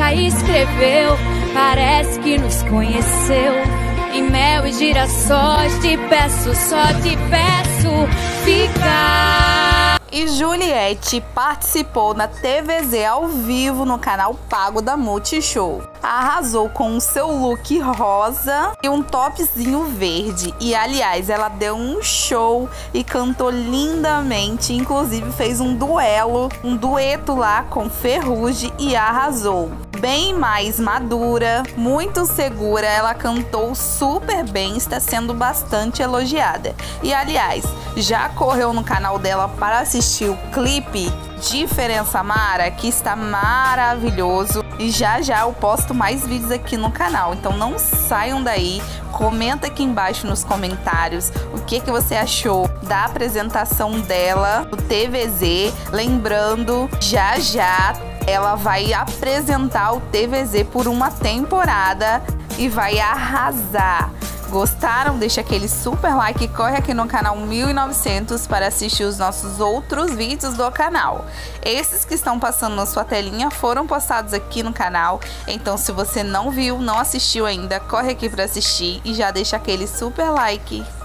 já escreveu, parece que nos conheceu. Em mel e girassóis te peço, só te peço ficar. E Juliette participou na TVZ ao vivo no canal pago da Multishow. Arrasou com o seu look rosa e um topzinho verde. E aliás, ela deu um show e cantou lindamente. Inclusive fez um dueto lá com Ferrugem e arrasou. Bem mais madura, muito segura, ela cantou super bem, está sendo bastante elogiada. E aliás, já correu no canal dela para assistir o clipe Diferença Mara, que está maravilhoso. E já eu posto mais vídeos aqui no canal, então não saiam daí. Comenta aqui embaixo nos comentários o que você achou da apresentação dela do TVZ. Lembrando, já ela vai apresentar o TVZ por uma temporada e vai arrasar. Gostaram? Deixa aquele super like e corre aqui no canal 1900 para assistir os nossos outros vídeos do canal. Esses que estão passando na sua telinha foram postados aqui no canal, então se você não viu, não assistiu ainda, corre aqui para assistir e já deixa aquele super like.